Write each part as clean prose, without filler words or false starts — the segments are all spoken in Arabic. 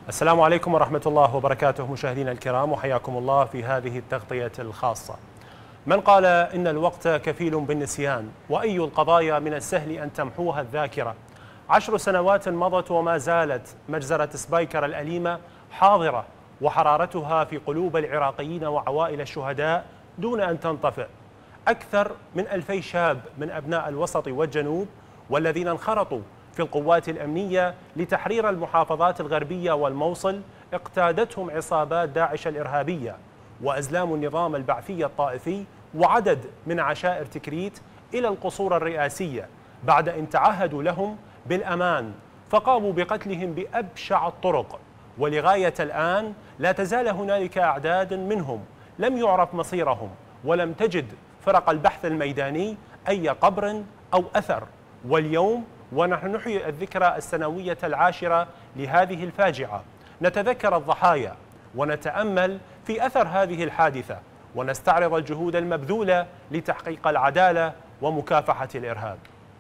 السلام عليكم ورحمة الله وبركاته مشاهدينا الكرام، وحياكم الله في هذه التغطية الخاصة. من قال إن الوقت كفيل بالنسيان، وأي القضايا من السهل أن تمحوها الذاكرة. 10 سنوات مضت وما زالت مجزرة سبايكر الأليمة حاضرة، وحرارتها في قلوب العراقيين وعوائل الشهداء دون أن تنطفئ. أكثر من 2000 شاب من أبناء الوسط والجنوب والذين انخرطوا في القوات الأمنية لتحرير المحافظات الغربية والموصل اقتادتهم عصابات داعش الإرهابية وأزلام النظام البعثي الطائفي وعدد من عشائر تكريت إلى القصور الرئاسية بعد أن تعهدوا لهم بالأمان، فقاموا بقتلهم بأبشع الطرق. ولغاية الآن لا تزال هنالك أعداد منهم لم يعرف مصيرهم، ولم تجد فرق البحث الميداني أي قبر أو أثر. واليوم ونحن نحيي الذكرى السنوية العاشرة لهذه الفاجعة، نتذكر الضحايا ونتأمل في أثر هذه الحادثة، ونستعرض الجهود المبذولة لتحقيق العدالة ومكافحة الإرهاب.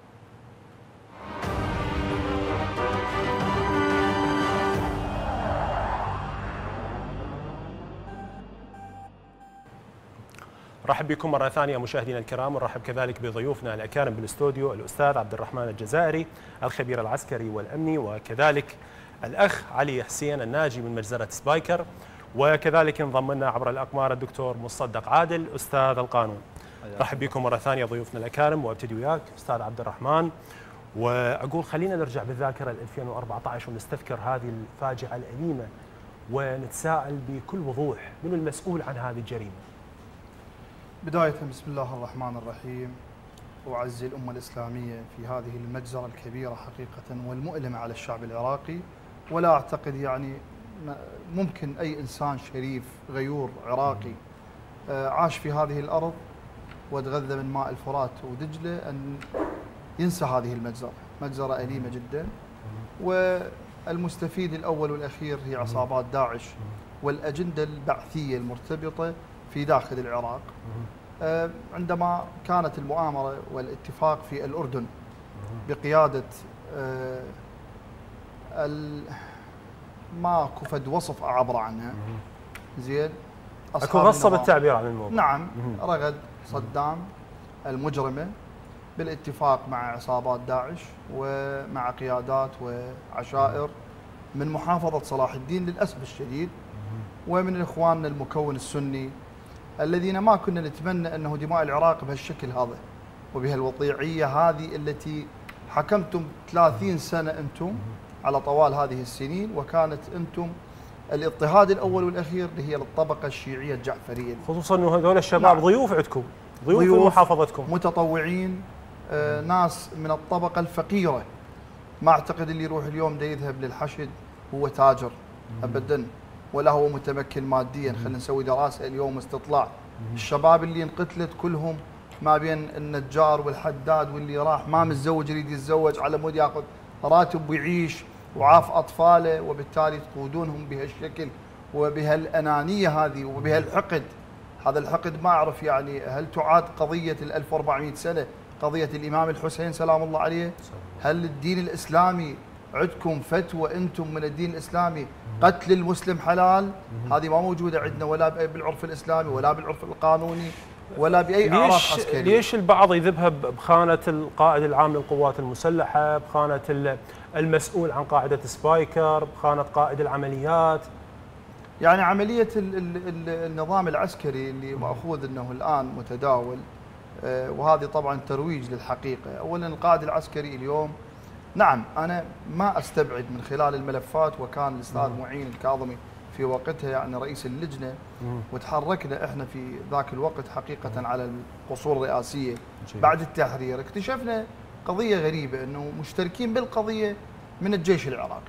رحب بكم مرة ثانية مشاهدينا الكرام، ونرحب كذلك بضيوفنا الأكارم بالاستوديو، الأستاذ عبد الرحمن الجزائري الخبير العسكري والأمني، وكذلك الأخ علي حسين الناجي من مجزرة سبايكر، وكذلك انضم لنا عبر الأقمار الدكتور مصدق عادل أستاذ القانون. رحب بكم مرة ثانية ضيوفنا الأكارم، وابتدي وياك أستاذ عبد الرحمن، وأقول خلينا نرجع بالذاكرة ل 2014 ونستذكر هذه الفاجعة الأليمة ونتساءل بكل وضوح من المسؤول عن هذه الجريمة. بداية بسم الله الرحمن الرحيم، وأعزي الأمة الإسلامية في هذه المجزرة الكبيرة حقيقة والمؤلمة على الشعب العراقي. ولا أعتقد يعني ممكن أي إنسان شريف غيور عراقي عاش في هذه الأرض وتغذى من ماء الفرات ودجلة أن ينسى هذه المجزرة. مجزرة أليمة جدا، والمستفيد الأول والأخير هي عصابات داعش والأجندة البعثية المرتبطة في داخل العراق. عندما كانت المؤامرة والاتفاق في الأردن بقيادة ماكو فد وصف أعبر عنها، زين، اكو غصة بالتعبير عن الموضوع. نعم، رغد صدام المجرمة بالاتفاق مع عصابات داعش ومع قيادات وعشائر من محافظة صلاح الدين للأسف الشديد، ومن إخواننا المكون السني الذين ما كنا نتمنى أنه دماء العراق بهالشكل هذا وبهالوضيعية هذه التي حكمتم 30 سنة أنتم على طوال هذه السنين، وكانت أنتم الاضطهاد الأول والأخير اللي هي للطبقة الشيعية الجعفرية، خصوصا أنه هذول الشباب ضيوف عندكم، ضيوف في محافظتكم، متطوعين، ناس من الطبقة الفقيرة. ما أعتقد اللي يروح اليوم دا يذهب للحشد هو تاجر أبدا، ولا هو متمكن ماديا. خلينا نسوي دراسة اليوم استطلاع، الشباب اللي انقتلت كلهم ما بين النجار والحداد واللي راح ما متزوج يريد يتزوج على مود ياخذ راتب ويعيش وعاف أطفاله، وبالتالي تقودونهم بهالشكل وبهالأنانية هذه وبهالحقد. هذا الحقد ما أعرف يعني هل تعاد قضية 1400 سنة قضية الإمام الحسين سلام الله عليه؟ هل الدين الإسلامي عندكم فتوى أنتم من الدين الإسلامي قتل المسلم حلال؟ هذه ما موجودة عندنا ولا بالعرف الإسلامي ولا بالعرف القانوني ولا بأي أعراف عسكرية. ليش البعض يذهبها بخانة القائد العام للقوات المسلحة، بخانة المسؤول عن قاعدة سبايكر، بخانة قائد العمليات؟ يعني عملية النظام العسكري اللي مأخوذ أنه الآن متداول، وهذه طبعا ترويج للحقيقة. أولا القائد العسكري اليوم، نعم أنا ما أستبعد من خلال الملفات، وكان الأستاذ معين الكاظمي في وقتها يعني رئيس اللجنة، وتحركنا إحنا في ذاك الوقت حقيقة على القصور الرئاسية بعد التحرير. اكتشفنا قضية غريبة، أنه مشتركين بالقضية من الجيش العراقي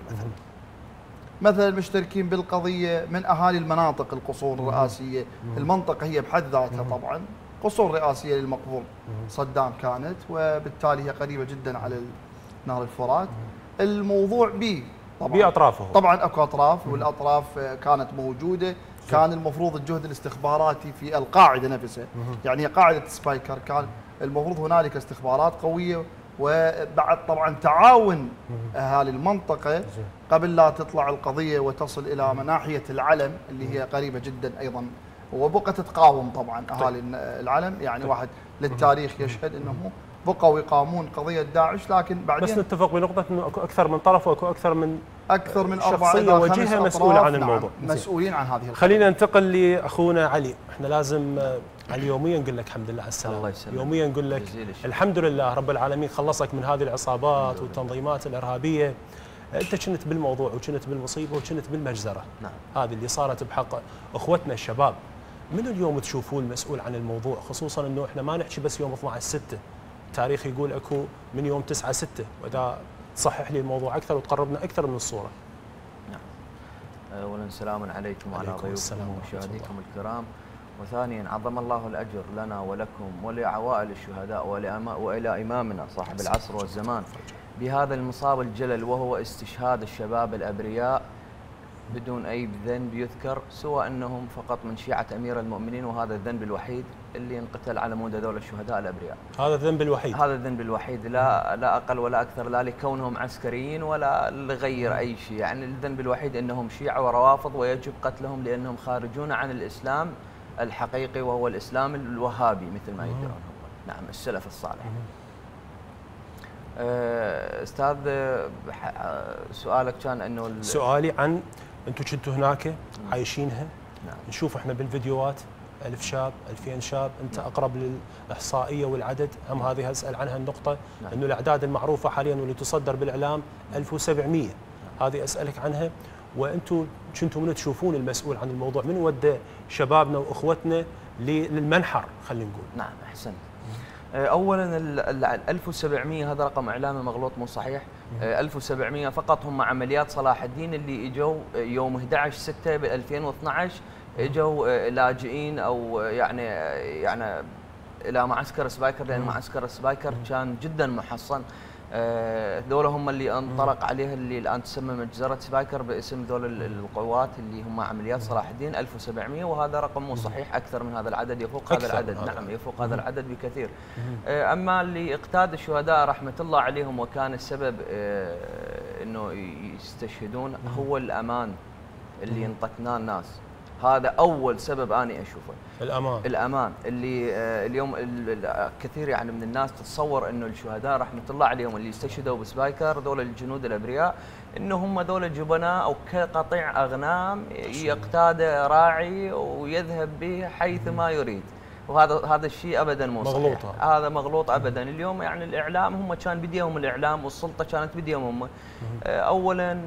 مثلا مشتركين بالقضية من أهالي المناطق القصور الرئاسية. المنطقة هي بحد ذاتها طبعا قصور رئاسية للمقبول صدام كانت، وبالتالي هي قريبة جدا على نهر الفرات. الموضوع بأطرافه طبعا اكو اطراف، والاطراف كانت موجوده. كان المفروض الجهد الاستخباراتي في القاعده نفسها، يعني قاعده سبايكر كان المفروض هنالك استخبارات قويه وبعد طبعا تعاون اهالي المنطقه قبل لا تطلع القضيه وتصل الى ناحيه العلم اللي هي قريبه جدا ايضا، وبقى تتقاوم طبعا اهالي العلم، يعني واحد للتاريخ يشهد انهم بقوا يقامون قضيه داعش، لكن بعدين بس نتفق بنقطه انه اكو اكثر من طرف واكو اكثر من 4 إلى 5 وجهه مسؤوله عن الموضوع. مسؤولين عن هذه القضية. خلينا ننتقل لاخونا علي. احنا لازم علي يوميا نقول لك الحمد لله على السلامه، الله يسلمك. يوميا نقول لك الحمد لله رب العالمين خلصك من هذه العصابات والتنظيمات الارهابيه. انت كنت بالموضوع وكنت بالمصيبه وكنت بالمجزره. نعم. هذه اللي صارت بحق اخوتنا الشباب. من اليوم تشوفون المسؤول عن الموضوع، خصوصا انه احنا ما نحكي بس يوم 12/6، التاريخ يقول اكو من يوم 9/6، واذا تصحح لي الموضوع اكثر وتقربنا اكثر من الصوره. نعم. اولا سلام عليكم وعلى ضيوفكم ومشاهديكم الكرام، وثانيا عظم الله الاجر لنا ولكم ولعوائل الشهداء والى امامنا صاحب العصر والزمان بهذا المصاب الجلل، وهو استشهاد الشباب الابرياء بدون اي ذنب يذكر، سوى انهم فقط من شيعه امير المؤمنين، وهذا الذنب الوحيد اللي انقتل على مود هذول الشهداء الابرياء. هذا الذنب الوحيد. هذا الذنب الوحيد، لا اقل ولا اكثر، لا لكونهم عسكريين ولا لغير اي شيء، يعني الذنب الوحيد انهم شيعه وروافض ويجب قتلهم لانهم خارجون عن الاسلام الحقيقي وهو الاسلام الوهابي مثل ما يدعون هم. نعم، السلف الصالح. استاذ، سؤالك كان انه سؤالي عن انتم كنتوا هناك عايشينها. نعم. نشوف احنا بالفيديوهات 1000 شاب 2000 شاب، انت اقرب للاحصائيه والعدد، هم هذه اسال عنها النقطه. نعم. انه الاعداد المعروفه حاليا واللي تصدر بالاعلام 1700، هذه اسالك عنها. وانتم كنتوا من تشوفون المسؤول عن الموضوع، من ودى شبابنا واخوتنا للمنحر خلينا نقول؟ نعم، احسنت. اولا ال 1700 هذا رقم اعلامي مغلوط مو صحيح. 1700 فقط هم عمليات صلاح الدين اللي اجوا يوم 11/6 ب 2012، اجوا لاجئين او يعني الى معسكر سبايكر، لان معسكر سبايكر كان جدا محصن. ذولا هم اللي انطلق عليه اللي الان تسمى مجزره سبايكر باسم ذول القوات اللي هم عمليات صلاح الدين 1700، وهذا رقم مو صحيح، اكثر من هذا العدد، يفوق هذا العدد. نعم، يفوق هذا العدد بكثير. اما اللي اقتاد الشهداء رحمه الله عليهم وكان السبب انه يستشهدون هو الامان اللي انطتناه الناس. هذا اول سبب انا اشوفه، الامان اللي اليوم كثير يعني من الناس تتصور انه الشهداء رحمه الله عليهم اللي استشهدوا بسبايكر ذول الجنود الابرياء انه هم ذول جبناء او كقطيع اغنام يقتاده راعي ويذهب به حيث ما يريد، وهذا الشيء ابدا مو صحيح. هذا مغلوط ابدا. اليوم يعني الاعلام هم كان بديهم الاعلام والسلطه كانت بديهم هم. اولا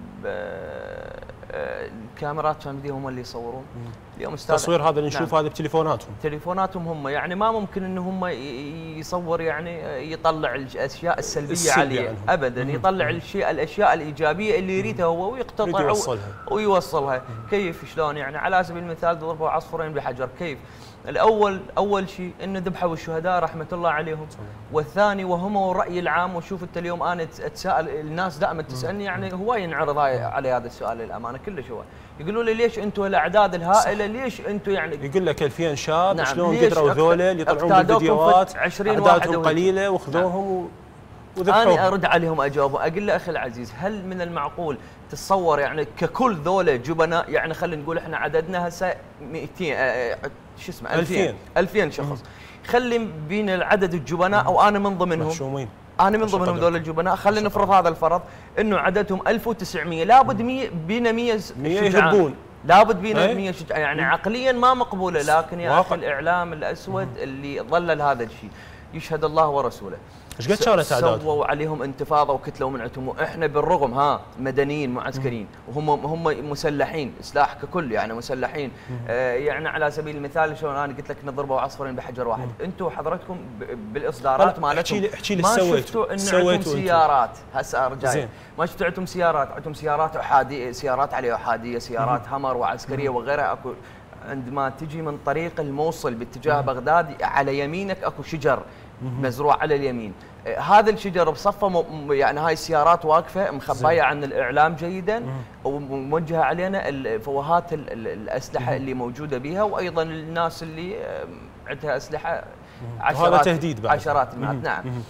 الكاميرات كان بديهم هم اللي يصورون. اليوم التصوير هذا اللي نشوف هذا بتليفوناتهم هم، يعني ما ممكن ان هم يصور يعني يطلع الاشياء السلبيه عليه ابدا، يطلع الاشياء الايجابيه اللي يريدها هو ويقتطع ويوصلها. كيف شلون يعني؟ على سبيل المثال ضربوا عصفورين بحجر. كيف؟ اول شيء انه ذبحوا الشهداء رحمه الله عليهم، والثاني وهم الراي العام. وشوف انت اليوم انا اتساءل، الناس دائما تسالني يعني هو ينعرض علي هذا السؤال للامانه كلش هو يقولوا لي ليش انتم الاعداد الهائله، ليش انتم يعني يقول لك 2000 شاب. نعم. شلون قدروا ذولا اللي يطلعون بالفيديوهات 20 واحد قليله وخذوهم. نعم. أنا أرد عليهم أجاوبهم، أقول له أخي العزيز هل من المعقول تتصور يعني ككل ذولا جبناء، يعني خلينا نقول إحنا عددنا هسه 200 شو اسمه 2000 شخص، خلي بين العدد الجبناء أو أنا من ضمنهم مشومين. أنا من ضمنهم ذول الجبناء، خلينا نفرض هذا الفرض إنه عددهم 1900، لابد 100 بين 100 يهبون، لابد بينا 100 شجاع، يعني عقليا ما مقبولة. لكن يا أخي الإعلام الأسود اللي ظلل هذا الشيء، يشهد الله ورسوله ايش قد كانت اعدادهم؟ سووا عليهم انتفاضه وكتلوا منعتهم، واحنا بالرغم مدنيين معسكريين وهم مسلحين سلاح ككل، يعني مسلحين. يعني على سبيل المثال شلون انا قلت لك نضربوا عصفورين بحجر واحد. انتم حضرتكم بالاصدارات مالتكم ما شفتوا ان عندكم سيارات. هسه ارجع، ما شفتوا عندكم سيارات؟ عندكم سيارات احاديه، سيارات عليها احاديه، سيارات همر وعسكريه وغيرها. اكو عندما تجي من طريق الموصل باتجاه بغداد على يمينك اكو شجر مزروع على اليمين، هذا الشجر بصفه يعني هاي السيارات واقفه مخبايه عن الاعلام جيدا وموجهه علينا الفوهات الاسلحه اللي موجوده بها، وايضا الناس اللي عندها اسلحه عشرات تهديد بعد. عشرات نعم.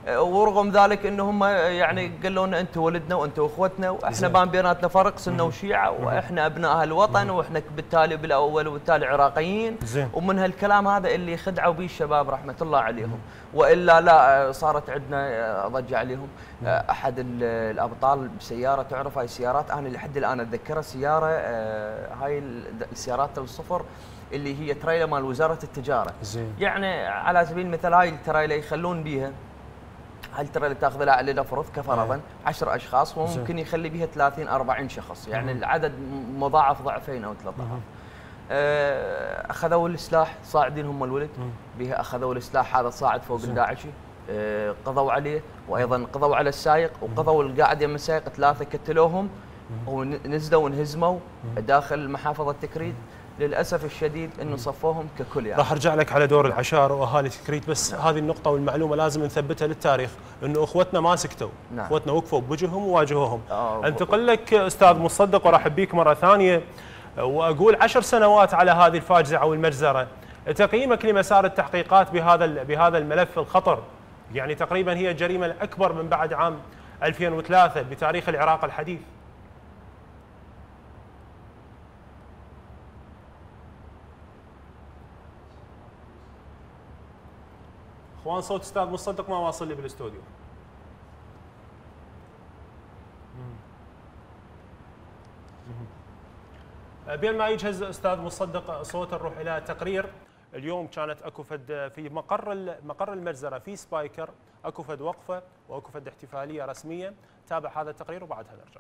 ورغم ذلك ان هم يعني قالوا لنا انتم ولدنا وانتم اخوتنا واحنا ما بيناتنا فرق سنه وشيعه واحنا ابناء اهل الوطن واحنا بالتالي بالاول وبالتالي عراقيين. ومن هالكلام هذا اللي خدعوا به الشباب رحمه الله عليهم، والا لا صارت عندنا ضجه عليهم. احد الابطال بسياره، تعرف هاي السيارات انا لحد الان اتذكرها، سياره هاي السيارات الصفر اللي هي تريلا مال وزاره التجاره. يعني على سبيل المثال هاي التريلا يخلون بيها، هاي التريلا تاخذ لها على فرض كفرضا 10 اشخاص وممكن يخلي بها 30 40 شخص، يعني العدد مضاعف ضعفين او 3 اضعاف. اخذوا السلاح صاعدين هم الولد بها، اخذوا السلاح هذا صاعد فوق الداعشي، قضوا عليه وايضا قضوا على السائق وقضوا القاعد يم السائق، 3 قتلوهم ونزلوا وانهزموا داخل محافظه تكريت. للاسف الشديد انه صفوهم ككل. يعني راح ارجع لك على دور العشائر واهالي تكريت، بس هذه النقطه والمعلومه لازم نثبتها للتاريخ، انه اخوتنا ما سكتوا. اخوتنا وقفوا بوجههم وواجهوهم. انتقل لك استاذ مصدق وراح بيك مره ثانيه، واقول 10 سنوات على هذه الفاجعه والمجزره، تقييمك لمسار التحقيقات بهذا الملف الخطر؟ يعني تقريبا هي الجريمه الاكبر من بعد عام 2003 بتاريخ العراق الحديث. اخوان صوت استاذ مصدق ما واصل لي بالاستوديو. بين ما يجهز استاذ مصدق صوت نروح الى تقرير. اليوم كانت اكو فد في مقر المجزره في سبايكر، اكو فد وقفه واكو فد احتفاليه رسميه. تابع هذا التقرير وبعدها نرجع.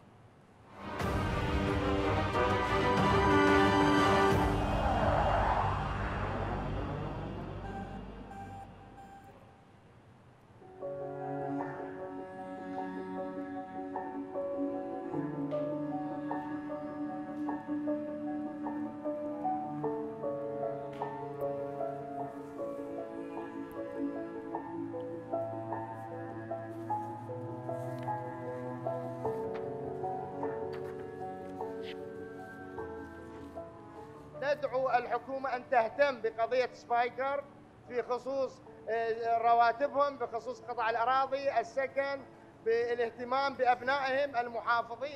ندعو الحكومة أن تهتم بقضية سبايكر في خصوص رواتبهم، بخصوص قطع الأراضي، السكن، بالاهتمام بأبنائهم المحافظين.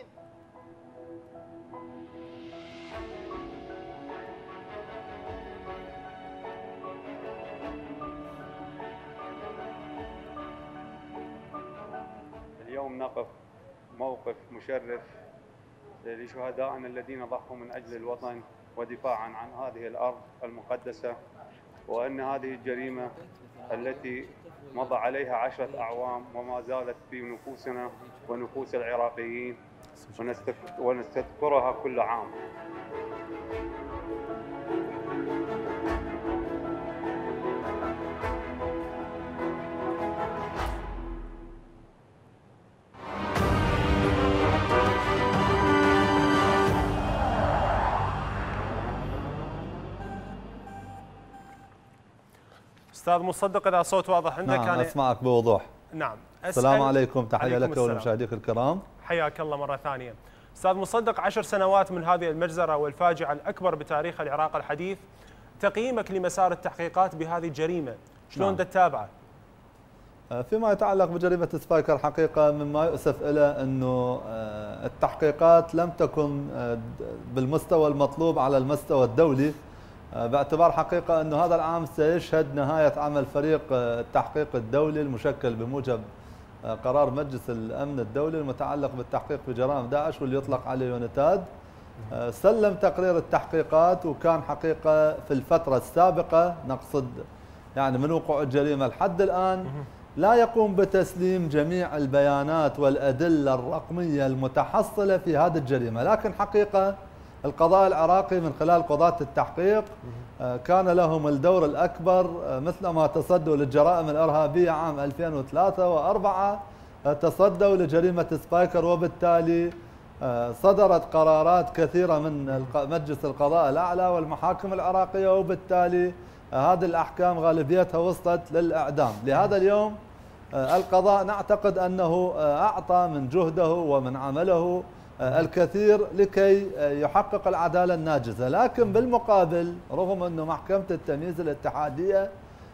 اليوم نقف موقف مشرف لشهدائنا الذين ضحوا من أجل الوطن ودفاعا عن هذه الأرض المقدسة، وأن هذه الجريمة التي مضى عليها 10 أعوام وما زالت في نفوسنا ونفوس العراقيين ونستذكرها كل عام. استاذ مصدق اذا الصوت واضح عندك. نعم اسمعك بوضوح. نعم. السلام عليكم، تحيه لك ولمشاهديك الكرام. حياك الله مره ثانيه. استاذ مصدق، 10 سنوات من هذه المجزره والفاجعه الاكبر بتاريخ العراق الحديث، تقييمك لمسار التحقيقات بهذه الجريمه شلون تتابعه؟ فيما يتعلق بجريمه سبايكر، حقيقه مما يؤسف الى انه التحقيقات لم تكن بالمستوى المطلوب على المستوى الدولي، باعتبار حقيقة أنه هذا العام سيشهد نهاية عمل فريق التحقيق الدولي المشكل بموجب قرار مجلس الأمن الدولي المتعلق بالتحقيق بجرائم داعش واللي يطلق عليه يونتاد. سلم تقرير التحقيقات، وكان حقيقة في الفترة السابقة نقصد يعني من وقوع الجريمة لحد الآن لا يقوم بتسليم جميع البيانات والأدلة الرقمية المتحصلة في هذه الجريمة، لكن حقيقة القضاء العراقي من خلال قضاة التحقيق كان لهم الدور الأكبر، مثلما تصدوا للجرائم الإرهابية عام 2003 و4 تصدوا لجريمة سبايكر، وبالتالي صدرت قرارات كثيرة من مجلس القضاء الأعلى والمحاكم العراقية، وبالتالي هذه الأحكام غالبيتها وصلت للإعدام. لهذا اليوم القضاء نعتقد أنه أعطى من جهده ومن عمله الكثير لكي يحقق العدالة الناجزة، لكن بالمقابل رغم أنه محكمة التمييز الاتحادية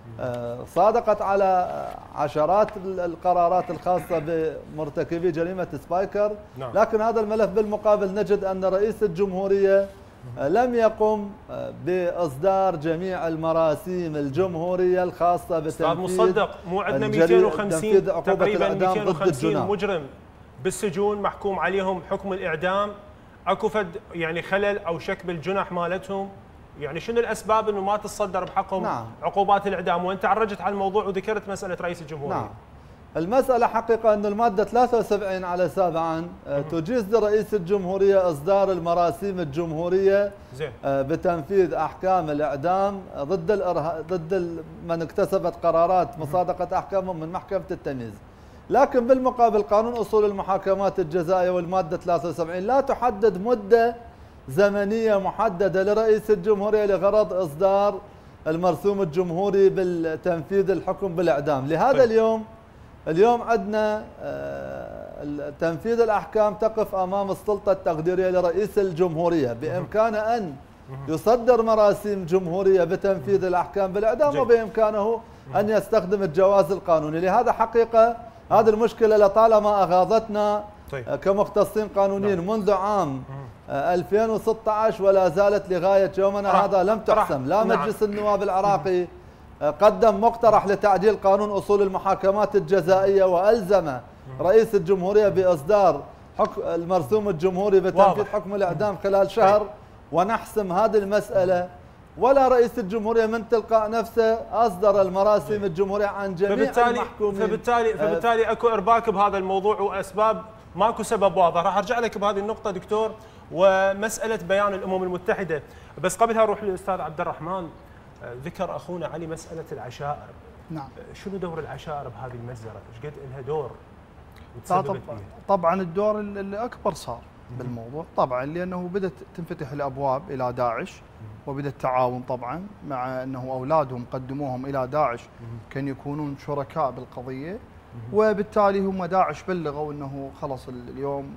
صادقت على عشرات القرارات الخاصة بمرتكبي جريمة سبايكر. لكن هذا الملف بالمقابل نجد أن رئيس الجمهورية لم يقم بإصدار جميع المراسيم الجمهورية الخاصة بتنفيذ مصدق. مو عندنا 250 تقريبا 250 مجرم بالسجون محكوم عليهم حكم الإعدام، اكو فد يعني خلل او شك بالجنح مالتهم، يعني شنو الاسباب انه ما تتصدر بحقهم عقوبات الاعدام؟ وانت عرجت على الموضوع وذكرت مساله رئيس الجمهوريه. المساله حقيقه انه الماده 73 على 7 تجيز لرئيس الجمهوريه اصدار المراسيم الجمهوريه بتنفيذ احكام الاعدام ضد من اكتسبت قرارات مصادقه احكامهم من محكمه التمييز. لكن بالمقابل قانون أصول المحاكمات الجزائية والمادة 73 لا تحدد مدة زمنية محددة لرئيس الجمهورية لغرض إصدار المرسوم الجمهوري بالتنفيذ الحكم بالإعدام. لهذا اليوم عندنا تنفيذ الأحكام تقف أمام السلطة التقديرية لرئيس الجمهورية، بإمكانه أن يصدر مراسيم جمهورية بتنفيذ الأحكام بالإعدام وبإمكانه أن يستخدم الجواز القانوني. لهذا حقيقة هذه المشكلة لطالما أغاضتنا كمختصين قانونيين منذ عام 2016 ولا زالت لغاية يومنا هذا لم تحسم. لا مجلس النواب العراقي قدم مقترح لتعديل قانون أصول المحاكمات الجزائية وألزم رئيس الجمهورية بإصدار المرسوم الجمهوري بتنفيذ حكم الإعدام خلال شهر ونحسم هذه المسألة، ولا رئيس الجمهورية من تلقاء نفسه أصدر المراسيم الجمهورية عن جميع المحكومين. فبالتالي اكو ارباك بهذا الموضوع واسباب ماكو سبب واضح. راح ارجع لك بهذه النقطة دكتور ومسألة بيان الأمم المتحدة، بس قبلها اروح للأستاذ عبد الرحمن. ذكر اخونا علي مسألة العشائر. نعم. شنو دور العشائر بهذه المجزرة؟ ايش قد لها دور؟ طبعا الدور الأكبر صار بالموضوع طبعا، لأنه بدأت تنفتح الأبواب إلى داعش وبدأ التعاون طبعا مع أنه أولادهم قدموهم إلى داعش كان يكونون شركاء بالقضية، وبالتالي هم داعش بلغوا أنه خلص اليوم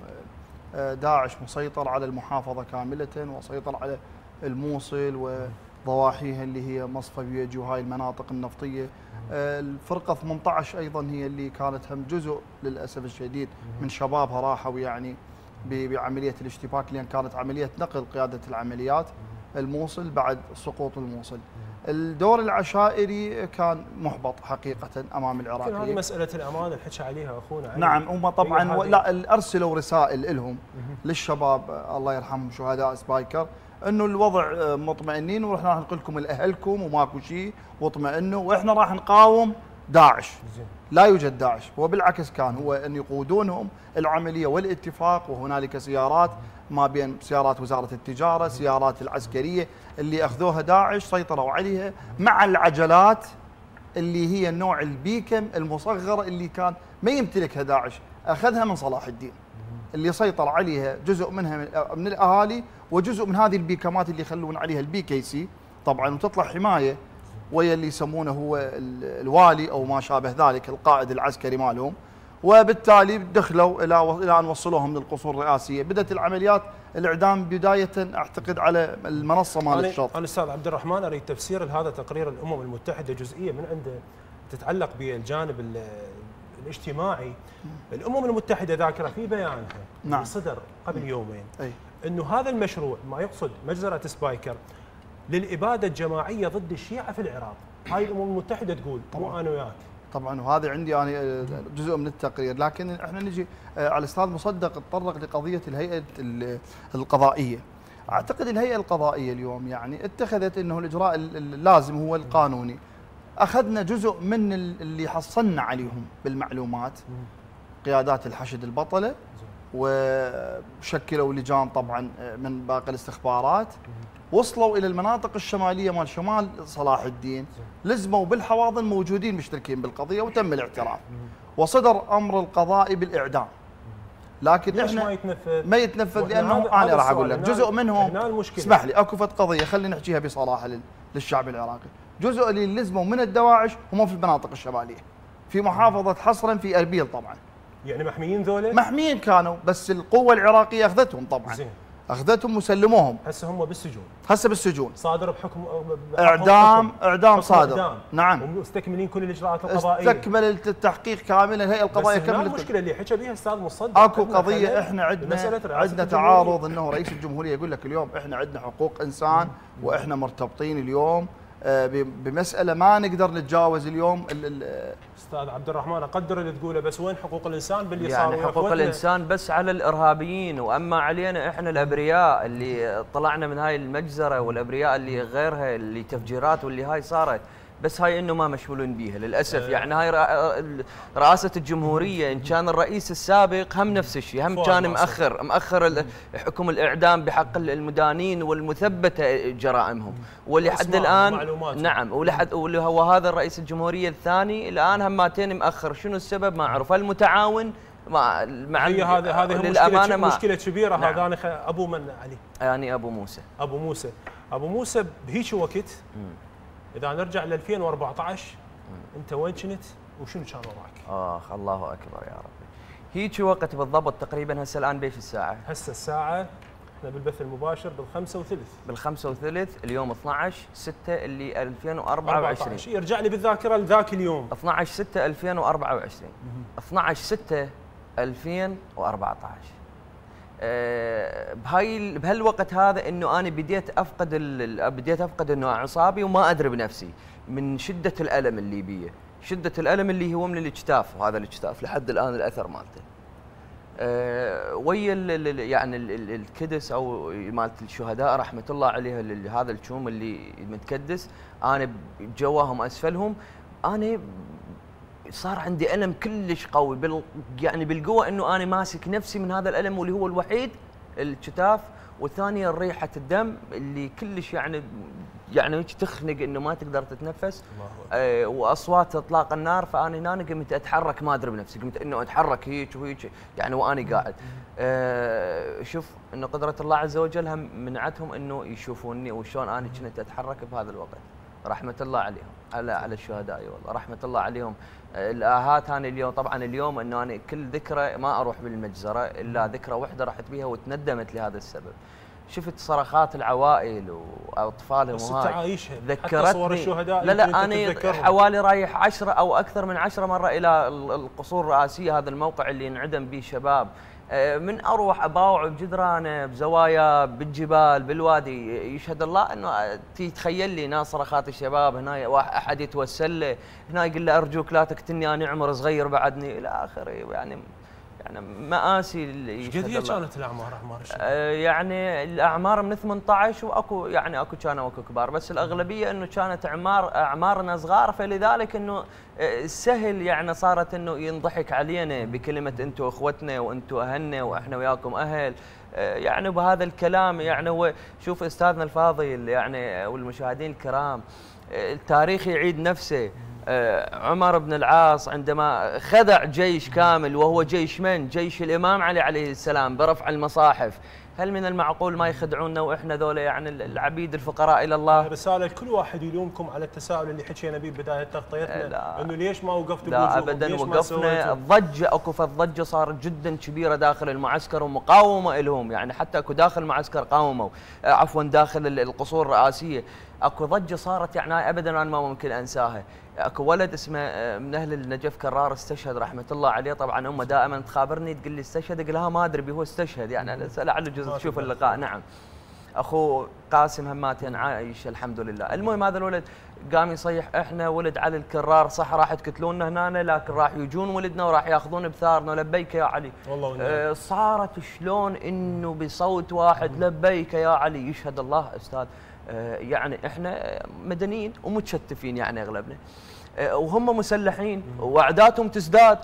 داعش مسيطر على المحافظة كاملة وسيطر على الموصل وضواحيها اللي هي مصفى بيجي وهاي المناطق النفطية. الفرقة 18 أيضا هي اللي كانت هم جزء للأسف الشديد من شبابها راحوا يعني بعملية الاشتباك، لأن كانت عملية نقل قيادة العمليات الموصل بعد سقوط الموصل. الدور العشائري كان محبط حقيقة أمام العراقيين. هذه مسألة الأمان اللي حكى عليها أخونا علي. نعم، هم طبعا لا أرسلوا رسائل لهم للشباب الله يرحمهم شهداء سبايكر انه الوضع مطمئنين ورحنا راح نقول لكم لاهلكم وماكو شيء واطمئنوا واحنا راح نقاوم داعش. لا يوجد داعش، وبالعكس كان هو ان يقودونهم العمليه والاتفاق، وهنالك سيارات ما بين سيارات وزاره التجاره، سيارات العسكريه اللي اخذوها داعش سيطروا عليها مع العجلات اللي هي النوع البيكم المصغره اللي كان ما يمتلكها داعش، اخذها من صلاح الدين اللي سيطر عليها جزء منها من الاهالي وجزء من هذه البيكمات اللي يخلون عليها البي كي سي طبعا، وتطلع حمايه ويا اللي يسمونه هو الوالي او ما شابه ذلك القائد العسكري مالهم، وبالتالي دخلوا الى ان وصلوهم للقصور الرئاسيه. بدات العمليات الاعدام بدايه اعتقد على المنصه مال الشرطه. انا استاذ عبد الرحمن اريد تفسير لهذا تقرير الامم المتحده جزئيه من عنده تتعلق بالجانب الاجتماعي. الامم المتحده ذاكره في بيانها نعم. صدر قبل يومين انه هذا المشروع ما يقصد مجزره سبايكر للاباده الجماعيه ضد الشيعه في العراق. هاي الامم المتحده تقول مو انا وياك. طبعا وهذا عندي انا جزء من التقرير، لكن احنا نجي على الاستاذ مصدق تطرق لقضيه الهيئه القضائيه. اعتقد الهيئه القضائيه اليوم يعني اتخذت انه الاجراء اللازم هو القانوني. اخذنا جزء من اللي حصلنا عليهم بالمعلومات، قيادات الحشد البطله، وشكلوا لجان طبعا من باقي الاستخبارات، وصلوا الى المناطق الشماليه مال شمال صلاح الدين، لزموا بالحواضن موجودين مشتركين بالقضيه وتم الاعتراف، وصدر امر القضائي بالاعدام. لكن احنا ما يتنفذ لانه انا راح اقول لك جزء منهم. اسمح لي اكو فد قضيه خلينا نحكيها بصراحه للشعب العراقي. جزء اللي لزموا من الدواعش هم في المناطق الشماليه، في محافظه حصرا في اربيل طبعا. يعني محميين ذولا؟ محميين كانوا، بس القوه العراقيه اخذتهم طبعا. زين. اخذتهم وسلموهم. هسه هم بالسجون. هسه بالسجون. صادر بحكم اعدام صادر. نعم. ومستكملين كل الاجراءات القضائيه. استكمل التحقيق كاملا، الهيئه القضائيه كملت. المشكله اللي حكى بها استاذ مصدق، اكو قضيه احنا عندنا تعارض، انه رئيس الجمهوريه يقول لك اليوم احنا عندنا حقوق انسان واحنا مرتبطين اليوم بمساله ما نقدر نتجاوز اليوم. استاذ عبد الرحمن اقدر اللي تقوله، بس وين حقوق الانسان باللي يعني صار؟ حقوق الانسان بس على الارهابيين، واما علينا احنا الابرياء اللي طلعنا من هاي المجزره، والابرياء اللي غيرها اللي تفجيرات واللي هاي صارت، بس هاي انه ما مشمولين بيها للاسف. يعني هاي رئاسه الجمهوريه ان كان الرئيس السابق هم نفس الشيء، هم كان مأخر حكم الاعدام بحق المدانين والمثبته جرائمهم، ولحد الان نعم هو هذا الرئيس الجمهوريه الثاني الان هماتين مأخر. شنو السبب؟ ما اعرف. المتعاون مع هذه مشكله كبيره. نعم. هذا انا ابو من علي؟ يعني ابو موسى بهيك وقت إذا نرجع ل 2014 أنت وين كنت وشنو كان وراك؟ الله أكبر يا ربي. هيك وقت بالضبط تقريبا. هسه الآن بيش الساعة؟ هسه الساعة احنا بالبث المباشر بال5:03 اليوم 12/6 اللي 2024. يرجع لي بالذاكرة لذاك اليوم 12/6/2024 12/6/2014. بهالوقت هذا انه انا بديت افقد انه اعصابي وما ادري بنفسي من شده الالم اللي بيه، شده الالم اللي هو من الاجتاف، وهذا الاجتاف لحد الان الاثر مالته. ويا يعني الكدس او مالت الشهداء رحمه الله عليها، هذا الشوم اللي متكدس انا جواهم اسفلهم، انا صار عندي ألم كلش قوي يعني بالقوة، انه انا ماسك نفسي من هذا الألم، واللي هو الوحيد الكتاف، والثانية ريحة الدم اللي كلش يعني هيك تخنق انه ما تقدر تتنفس. واصوات اطلاق النار. فانا هنا قمت اتحرك ما ادري بنفسي، قمت انه اتحرك هيك وهيك يعني وانا قاعد. شوف انه قدرة الله عز وجل هم منعتهم انه يشوفوني وشلون انا كنت اتحرك بهذا الوقت. رحمة الله عليهم، على الشهداء والله رحمة الله عليهم. الآهات أنا اليوم طبعا اليوم انه انا كل ذكرى ما اروح بالمجزرة الا ذكرى واحدة رحت بيها وتندمت لهذا السبب. شفت صرخات العوائل واطفالهم وهاي ذكرتني صور الشهداء. لا انا حوالي رايح 10 أو اكثر من 10 مرة الى القصور الرئاسية، هذا الموقع اللي انعدم به الشباب. من اروح اباوع بجدرانه بزوايا بالجبال بالوادي، يشهد الله انه تتخيل لي ناس صرخات الشباب هنا، احد يتوسل له هنا يقول له ارجوك لا تقتلني انا عمر صغير بعدني الى اخره. يعني مآسي. ايش قد هي كانت الاعمار يعني الاعمار من 18 واكو يعني اكو كانوا واكو كبار، بس الاغلبيه انه كانت اعمارنا صغار، فلذلك انه سهل يعني صارت انه ينضحك علينا بكلمه انتم اخوتنا وانتم اهلنا واحنا وياكم اهل. يعني بهذا الكلام يعني هو شوف استاذنا الفاضل يعني والمشاهدين الكرام، التاريخ يعيد نفسه. عمر بن العاص عندما خدع جيش كامل، وهو جيش من؟ جيش الإمام علي عليه السلام برفع المصاحف. هل من المعقول ما يخدعونا واحنا ذولا يعني العبيد الفقراء الى الله؟ رساله لكل واحد يلومكم على التساؤل اللي حكينا به بدايه تغطيتنا، انه ليش ما وقفتوا؟ لا ابدا وقفنا. الضجه الضجه صارت جدا كبيره داخل المعسكر ومقاومه لهم، يعني حتى اكو داخل المعسكر قاوموا، عفوا داخل القصور الرئاسيه اكو ضجه صارت يعني ابدا انا ما ممكن انساها. اكو ولد اسمه من اهل النجف كرار استشهد رحمه الله عليه، طبعا امه دائما تخابرني تقول لي استشهد، اقول لها ما ادري هو استشهد يعني انا لعله جزء تشوف اللقاء. نعم اخو قاسم هماتين عايش الحمد لله. المهم هذا الولد قام يصيح احنا ولد علي الكرار، صح راح تقتلونا هنا لكن راح يجون ولدنا وراح ياخذون بثارنا، لبيك يا علي. والله صارت شلون انه بصوت واحد لبيك يا علي، يشهد الله استاذ. يعني احنا مدنيين ومتشتفين يعني اغلبنا، وهم مسلحين واعدادهم تزداد،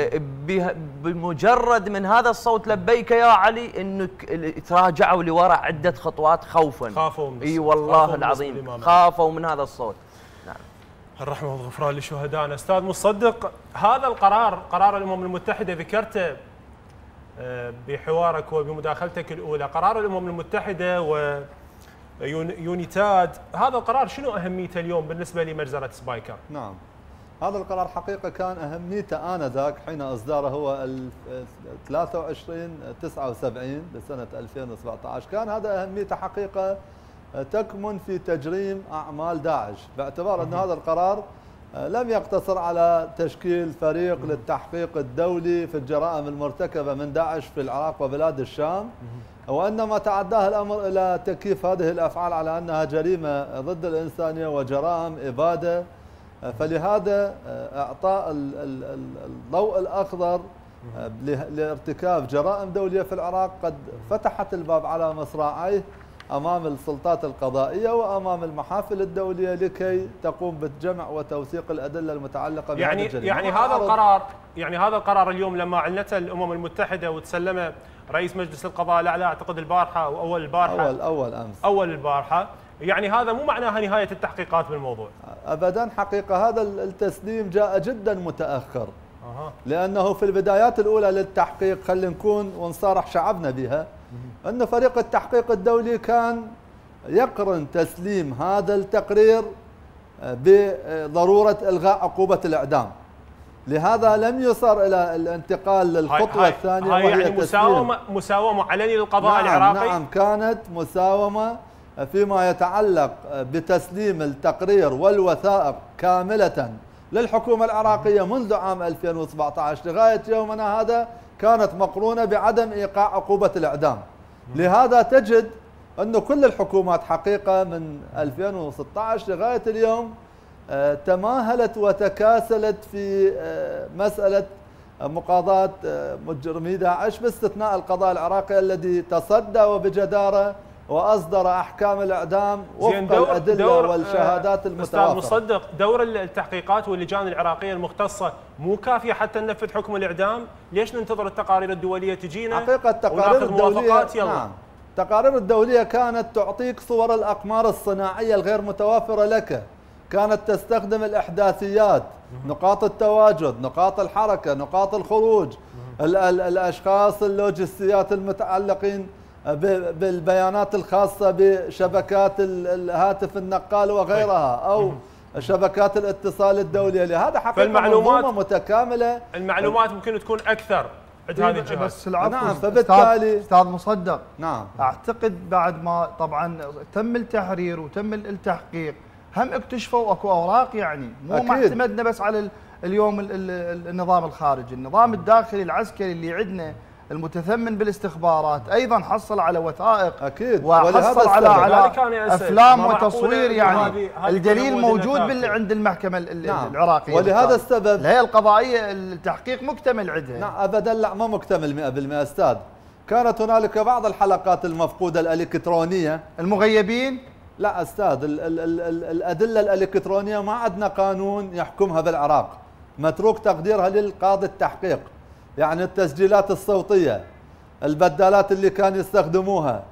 بمجرد من هذا الصوت لبيك يا علي انه تراجعوا لوراء عده خطوات خوفا. خافوا اي والله العظيم خافوا من هذا الصوت. نعم. الرحمه والغفران لشهدائنا. استاذ مصدق، هذا قرار الامم المتحده ذكرته بحوارك وبمداخلتك الاولى، قرار الامم المتحده و يونيتاد، هذا القرار شنو اهميته اليوم بالنسبه لمجزره سبايكر؟ نعم، هذا القرار حقيقة كان أهميته آنذاك حين أصداره هو 23/79 بسنة 2017. كان هذا أهميته حقيقة تكمن في تجريم أعمال داعش، باعتبار أن هذا القرار لم يقتصر على تشكيل فريق للتحقيق الدولي في الجرائم المرتكبة من داعش في العراق وبلاد الشام، وإنما تعداه الأمر إلى تكييف هذه الأفعال على أنها جريمة ضد الإنسانية وجرائم إبادة. فلهذا إعطاء الضوء الأخضر لارتكاب جرائم دولية في العراق قد فتحت الباب على مصراعيه أمام السلطات القضائية وأمام المحافل الدولية لكي تقوم بجمع وتوثيق الأدلة المتعلقة بهذه الجريمة. يعني هذا القرار اليوم لما أعلنته الأمم المتحدة وتسلمه رئيس مجلس القضاء الأعلى أعتقد البارحة أو أول البارحة أول البارحة، يعني هذا مو معناها نهاية التحقيقات بالموضوع أبدا. حقيقة هذا التسليم جاء جدا متأخر، لأنه في البدايات الأولى للتحقيق خلينا نكون ونصارح شعبنا بها أن فريق التحقيق الدولي كان يقرن تسليم هذا التقرير بضرورة إلغاء عقوبة الإعدام. لهذا لم يصر إلى الانتقال للخطوة الثانية وهي يعني مساومة علني للقضاء العراقي. نعم، كانت مساومة فيما يتعلق بتسليم التقرير والوثائق كاملة للحكومة العراقية منذ عام 2017 لغاية يومنا هذا كانت مقرونة بعدم إيقاع عقوبة الإعدام. لهذا تجد أن كل الحكومات حقيقة من 2016 لغاية اليوم تماهلت وتكاسلت في مسألة مقاضاة مجرمي داعش، باستثناء القضاء العراقي الذي تصدى وبجدارة وأصدر أحكام الإعدام وفق الأدلة والشهادات المتوافرة. أستاذ مصدق، دور التحقيقات واللجان العراقية المختصة مو كافية حتى ننفذ حكم الإعدام؟ ليش ننتظر التقارير الدولية تجينا؟ حقيقة التقارير الدولية نعم، التقارير الدولية كانت تعطيك صور الأقمار الصناعية الغير متوافرة لك، كانت تستخدم الإحداثيات، نقاط التواجد، نقاط الحركة، نقاط الخروج، الأشخاص اللوجستيات المتعلقين بالبيانات الخاصة بشبكات الهاتف النقال وغيرها أو شبكات الاتصال الدولية. لهذا حقيقة منظومة متكاملة. المعلومات ممكن تكون أكثر عند هذه الجهات. بس العفو نعم، فبالتالي أستاذ مصدق، نعم، أعتقد بعد ما طبعا تم التحرير وتم التحقيق هم اكتشفوا اكو اوراق، يعني مو ما اعتمدنا بس على اليوم النظام الخارجي، النظام الداخلي العسكري اللي عندنا المتثمن بالاستخبارات ايضا حصل على وثائق اكيد، وحصل على افلام وتصوير، يعني الدليل موجود عند المحكمه العراقيه. ولهذا السبب الهيئه القضائيه التحقيق مكتمل عندها. نعم ابدا، لا ما مكتمل 100% استاذ. كانت هنالك بعض الحلقات المفقوده الالكترونيه. المغيبين؟ لا استاذ، الادله الالكترونيه ما عندنا قانون يحكمها بالعراق، متروك تقديرها للقاضي التحقيق. يعني التسجيلات الصوتيه، البدالات اللي كانوا يستخدموها،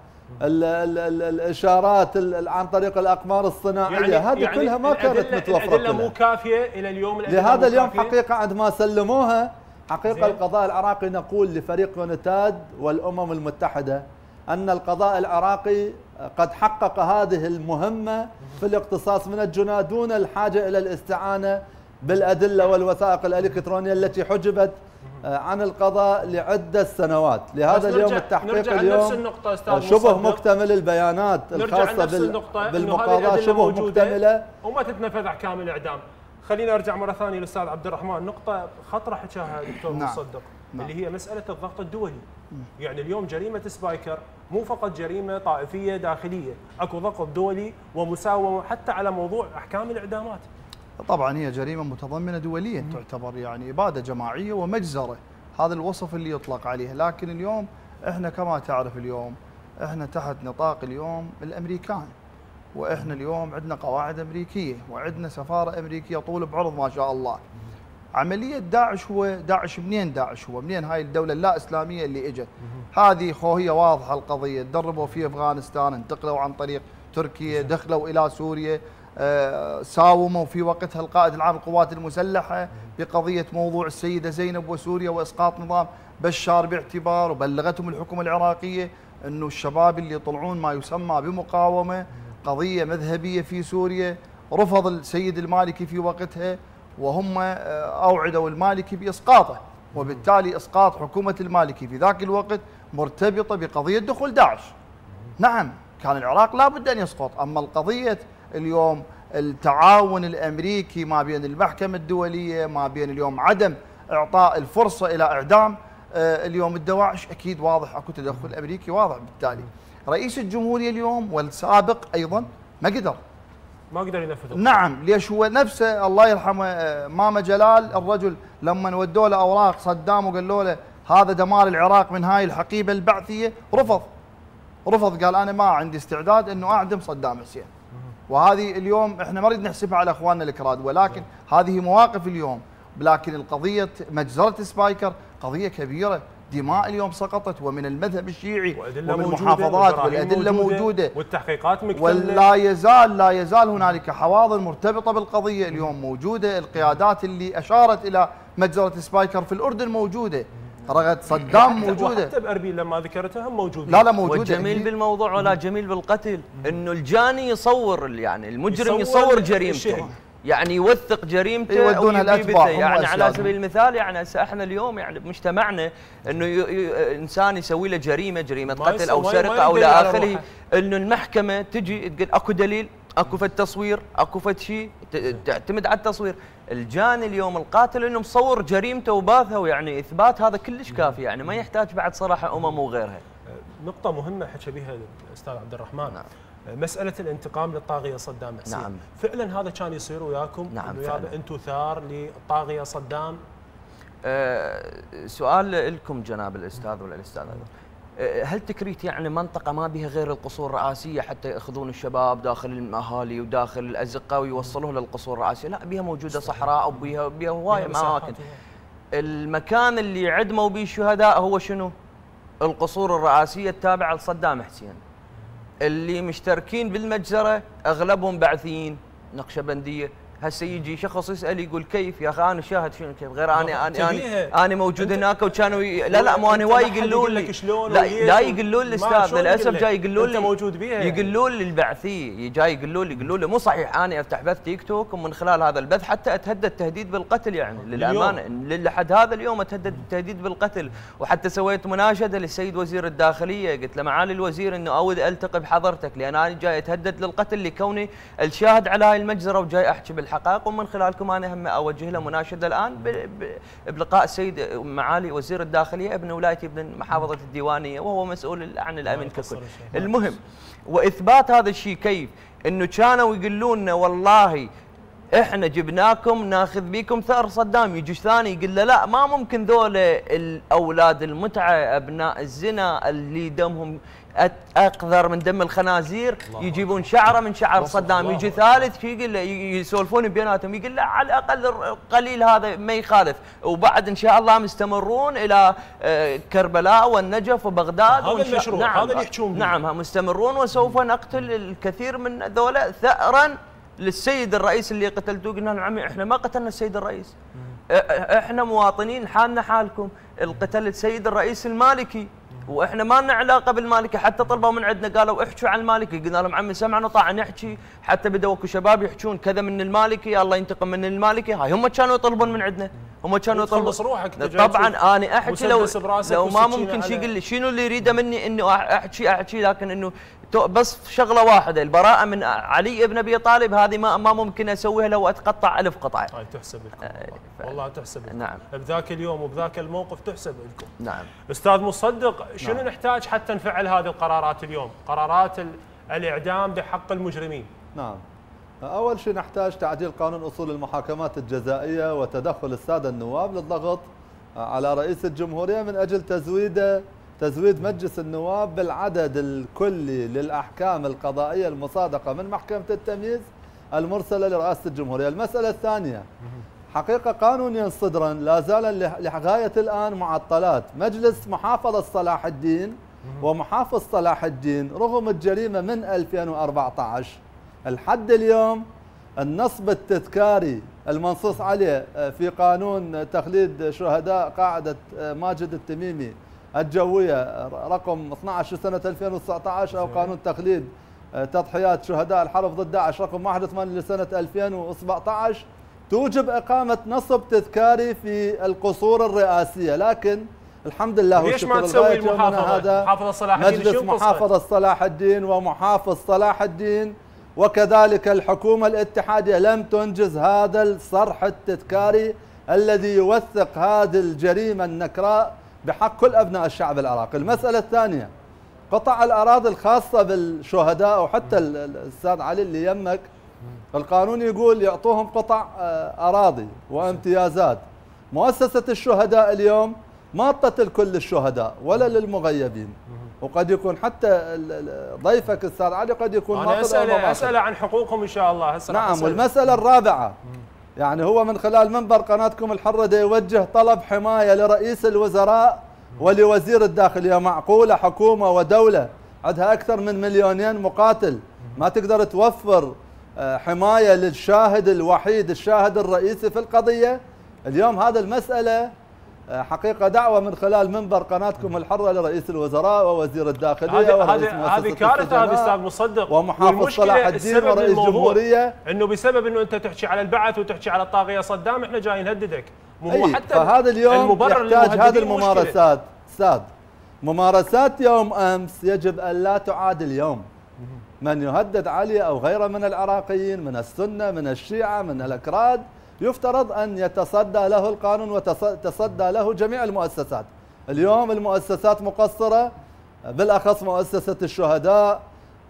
الاشارات عن طريق الاقمار الصناعيه، هذه كلها ما كانت متوفره. الادله مو كافيه الى اليوم. لهذا اليوم حقيقه عندما سلموها حقيقه القضاء العراقي نقول لفريق يونيتاد والامم المتحده ان القضاء العراقي قد حقق هذه المهمة في الاقتصاص من الجناه دون الحاجة إلى الاستعانة بالأدلة والوثائق الإلكترونية التي حجبت عن القضاء لعدة سنوات. لهذا اليوم التحقيق اليوم شبه مكتمل، البيانات الخاصة بالمقاضاة شبه مكتملة وما تتنفذ أحكام الإعدام. خلينا أرجع مرة ثانية للأستاذ عبد الرحمن، نقطة خطرة حكاها دكتور مصدق، اللي هي مسألة الضغط الدولي. يعني اليوم جريمة سبايكر مو فقط جريمة طائفية داخلية، اكو ضغط دولي ومساومة حتى على موضوع أحكام الإعدامات. طبعا هي جريمة متضمنة دوليا، تعتبر يعني إبادة جماعية ومجزرة، هذا الوصف اللي يطلق عليه. لكن اليوم احنا كما تعرف اليوم احنا تحت نطاق اليوم الأمريكان، واحنا اليوم عندنا قواعد أمريكية وعندنا سفارة أمريكية طول بعرض ما شاء الله. عملية داعش هو داعش منين؟ داعش هو منين؟ هاي الدولة اللا إسلامية اللي اجت هذه هي واضحة القضية، تدربوا في أفغانستان، انتقلوا عن طريق تركيا، دخلوا إلى سوريا، ساوموا في وقتها القائد العام للقوات المسلحة بقضية موضوع السيدة زينب وسوريا وإسقاط نظام بشار باعتبار، وبلغتهم الحكومة العراقية أنه الشباب اللي يطلعون ما يسمى بمقاومة قضية مذهبية في سوريا. رفض السيد المالكي في وقتها وهم أوعدوا المالكي بإسقاطه، وبالتالي إسقاط حكومة المالكي في ذاك الوقت مرتبطة بقضية دخول داعش. نعم كان العراق لا بد أن يسقط، أما القضية اليوم التعاون الأمريكي ما بين المحكمة الدولية، ما بين اليوم عدم إعطاء الفرصة إلى إعدام اليوم الدواعش، أكيد واضح أكو تدخل أمريكي واضح. بالتالي رئيس الجمهورية اليوم والسابق أيضا ما قدر ينفذ. نعم ليش؟ هو نفسه الله يرحمه ماما جلال الرجل لما ودوا له أوراق صدام وقالوا له هذا دمار العراق من هاي الحقيبة البعثية، رفض قال أنا ما عندي استعداد أنه أعدم صدام حسين. وهذه اليوم احنا ما نريد نحسبها على اخواننا الكراد، ولكن هذه مواقف اليوم. لكن القضيه مجزره سبايكر قضيه كبيره، دماء اليوم سقطت ومن المذهب الشيعي ومن المحافظات، والادله موجوده والتحقيقات مكتمله، ولا يزال هنالك حواضر مرتبطه بالقضيه اليوم موجوده. القيادات اللي اشارت الى مجزره سبايكر في الاردن موجوده، رغد صدام موجوده، حتى باربيل لما ذكرتها هم موجودين. لا موجوده. والجميل بالموضوع ولا جميل بالقتل انه الجاني يصور، يعني المجرم يصور جريمته، يعني يوثق جريمته يودونها الاتباع. يعني على سبيل المثال يعني هسه احنا اليوم يعني بمجتمعنا انه انسان يسوي له جريمه قتل او سرقه او الى اخره، انه المحكمه تجي تقول اكو دليل، اكو فد تصوير، اكو فد شيء، تعتمد على التصوير. الجاني اليوم القاتل انه مصور جريمته وباثها، ويعني اثبات هذا كلش كافي، يعني ما يحتاج بعد صراحه وغيرها. نقطه مهمه حكى بها الاستاذ عبد الرحمن. نعم. مسألة الانتقام للطاغية صدام حسين. نعم. فعلا هذا كان يصير وياكم؟ نعم فعلا. انتم ثار للطاغية صدام؟ سؤال لكم جناب الأستاذ ولا الأستاذ، هل تكريت يعني منطقة ما بها غير القصور الرئاسية حتى يأخذون الشباب داخل الأهالي وداخل الأزقة ويوصلوه للقصور الرئاسية؟ لا، بها موجودة صحراء وبها هواية أماكن. المكان اللي عدموا به الشهداء هو شنو؟ القصور الرئاسية التابعة لصدام حسين. اللي مشتركين بالمجزرة أغلبهم بعثيين نقشبندية. هسه يجي شخص يسأل يقول كيف يا أخي أنا شاهد شنو كيف، غير أنا موجود هناك وكانوا لا مو أنا هواي يقولون لي، لا يقولون لي الأستاذ للأسف جاي يقولون لي موجود بيها، يقولون لي البعثي جاي يقولون لي مو صحيح. أنا أفتح بث تيك توك ومن خلال هذا البث حتى أتهدد تهديد بالقتل، يعني للأمانة لحد هذا اليوم أتهدد التهديد بالقتل. وحتى سويت مناشدة للسيد وزير الداخلية، قلت له معالي الوزير إنه أود ألتقي بحضرتك لأن أنا جاي أتهدد للقتل لكوني الشاهد على هاي المجزرة وجاي أحكي بالحقائق. ومن خلالكم أنا هم أوجه له مناشدة الآن بلقاء السيد معالي وزير الداخلية ابن ولايتي ابن محافظة الديوانية وهو مسؤول عن الأمن ككل. المهم وإثبات هذا الشيء كيف؟ إنه كانوا يقولون لنا والله إحنا جبناكم ناخذ بيكم ثأر صدام، يجي ثاني يقول له لا ما ممكن ذولا الأولاد المتعة أبناء الزنا اللي دمهم أقذر من دم الخنازير يجيبون شعره من شعر صدام. يجي ثالث يقول له يسولفون بيناتهم يقول له على الأقل قليل هذا ما يخالف، وبعد إن شاء الله مستمرون إلى كربلاء والنجف وبغداد. هذا المشروع نعم هذا اللي يحجون به. نعم مستمرون وسوف نقتل الكثير من ذولا ثأرا للسيد الرئيس اللي قتلتوه. قلنا له عمي احنا ما قتلنا السيد الرئيس، احنا مواطنين حالنا حالكم، القتل السيد الرئيس المالكي واحنا ما لنا علاقه بالمالكي. حتى طلبوا من عندنا قالوا احكوا عن المالكي، قلنا لهم عمي سمعنا طاعه نحكي. حتى بدوا اكو شباب يحجون كذا من المالكي، الله ينتقم من المالكي. هاي هم كانوا يطلبون من عندنا، هم كانوا يطلبون. طبعا انا احكي لو ما ممكن شيء يقول لي شنو اللي يريده مني انه احكي، لكن انه بس شغله واحده البراءه من علي ابن ابي طالب هذه ما ممكن اسويها لو اتقطع 1000 قطعه. هاي تحسب لكم والله تحسب لكم. نعم بذاك اليوم وبذاك الموقف تحسب لكم. نعم استاذ مصدق، شنو نحتاج حتى نفعل هذه القرارات اليوم، قرارات الاعدام بحق المجرمين؟ نعم، اول شيء نحتاج تعديل قانون اصول المحاكمات الجزائيه وتدخل الساده النواب للضغط على رئيس الجمهوريه من اجل تزويد مجلس النواب بالعدد الكلي للأحكام القضائية المصادقة من محكمة التمييز المرسلة لرئاسة الجمهورية. المسألة الثانية حقيقة قانونيا صدرا لا زال لغاية الآن معطلات. مجلس محافظة صلاح الدين ومحافظ صلاح الدين رغم الجريمة من 2014 الحد اليوم النصب التذكاري المنصوص عليه في قانون تخليد شهداء قاعدة ماجد التميمي الجوية رقم 12 سنة 2019 أو قانون تخليد تضحيات شهداء الحرب ضد داعش رقم 81 لسنة 2017 توجب إقامة نصب تذكاري في القصور الرئاسية، لكن الحمد لله ليش ما تسوي المحافظة؟ محافظة صلاح الدين مجلس محافظة صلاح الدين ومحافظ صلاح الدين وكذلك الحكومة الاتحادية لم تنجز هذا الصرح التذكاري الذي يوثق هذه الجريمة النكراء بحق كل أبناء الشعب العراقي. المسألة الثانية، قطع الأراضي الخاصة بالشهداء، وحتى الأستاذ علي اللي يمك القانون يقول يعطوهم قطع أراضي وامتيازات. مؤسسة الشهداء اليوم ما أعطت لكل الشهداء ولا للمغيبين، وقد يكون حتى ضيفك أستاذ علي قد يكون أنا أسأل عن حقوقهم إن شاء الله هسه. نعم. والمسألة الرابعة، يعني هو من خلال منبر قناتكم الحرة دا يوجه طلب حماية لرئيس الوزراء ولوزير الداخلية. معقولة حكومة ودولة عندها أكثر من 2 مليون مقاتل ما تقدر توفر حماية للشاهد الوحيد، الشاهد الرئيسي في القضية؟ اليوم هذا المسألة حقيقة دعوة من خلال منبر قناتكم الحرة لرئيس الوزراء ووزير الداخلية ورئيس مؤسسة هذه كارثة هذه أستاذ مصدق، ومحافظ صلاح الدين ورئيس جمهورية. انه بسبب انه انت تحكي على البعث وتحكي على الطاغية صدام احنا جاي نهددك. مو حتى فهذا اليوم يحتاج هذه الممارسات. استاذ، ممارسات يوم امس يجب ان لا تعاد اليوم. من يهدد علي او غيره من العراقيين، من السنة، من الشيعة، من الاكراد، يفترض أن يتصدى له القانون وتصدى له جميع المؤسسات. اليوم المؤسسات مقصرة، بالأخص مؤسسة الشهداء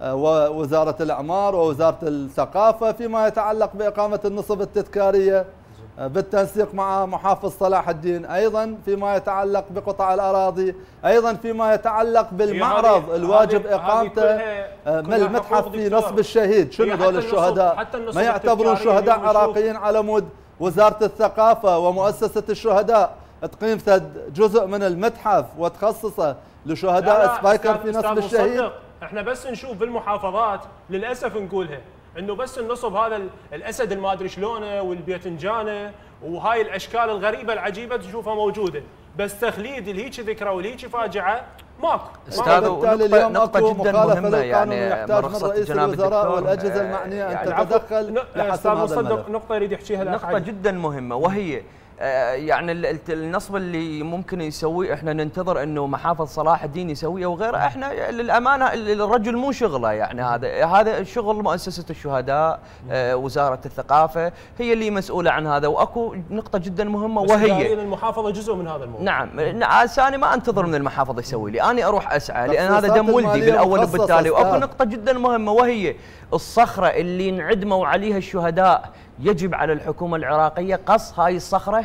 ووزارة الأعمار ووزارة الثقافة فيما يتعلق بإقامة النصب التذكارية بالتنسيق مع محافظ صلاح الدين، أيضا فيما يتعلق بقطع الأراضي، أيضا فيما يتعلق بالمعرض الواجب إقامته من المتحف في نصب الشهيد. شنو ذول الشهداء؟ ما يعتبرون شهداء عراقيين على مود وزارة الثقافة ومؤسسة الشهداء تقيم جزء من المتحف وتخصصه لشهداء سبايكر في نصب الشهيد؟ احنا بس نشوف بالمحافظات للأسف نقولها انه بس النصب هذا الاسد ما ادري شلونه والبيتنجانه وهاي الاشكال الغريبه العجيبه تشوفها موجوده، بس تخليد الهيك ذكرى والهيك فاجعه ماكو. استاذ، نقطة جدا مهمة يعني يحتاج من رئيس الوزراء والاجهزه المعنيه ان تتدخل لحسم هذا الملف. نقطة يريد يحكيها نقطة جدا مهمة، وهي يعني النصب اللي ممكن يسويه احنا ننتظر انه محافظ صلاح الدين يسويه وغيره. احنا للامانه الرجل مو شغله، يعني هذا شغل مؤسسه الشهداء، وزاره الثقافه هي اللي مسؤوله عن هذا. واكو نقطه جدا مهمه وهي المحافظه جزء من هذا الموضوع. نعم، انا ما انتظر من المحافظ يسوي لي، انا اروح اسعى لان هذا دم ولدي بالاول وبالتالي. واكو نقطه جدا مهمه وهي الصخره اللي انعدموا عليها الشهداء، يجب على الحكومة العراقية قص هاي الصخرة